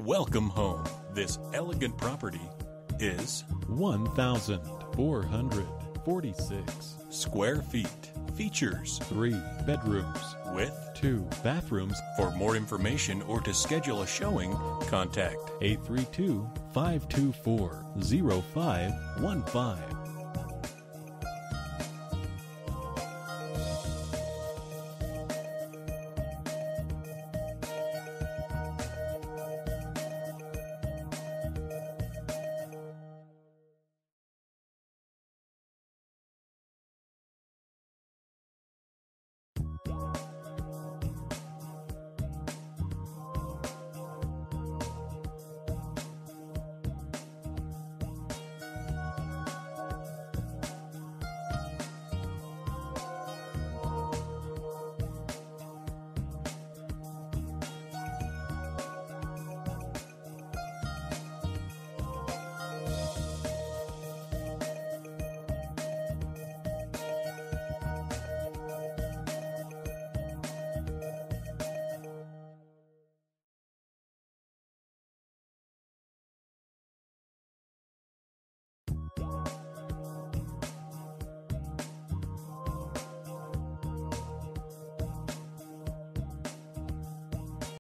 Welcome home. This elegant property is 1,446 square feet. Features 3 bedrooms with 2 bathrooms. For more information or to schedule a showing, contact 832-524-0515.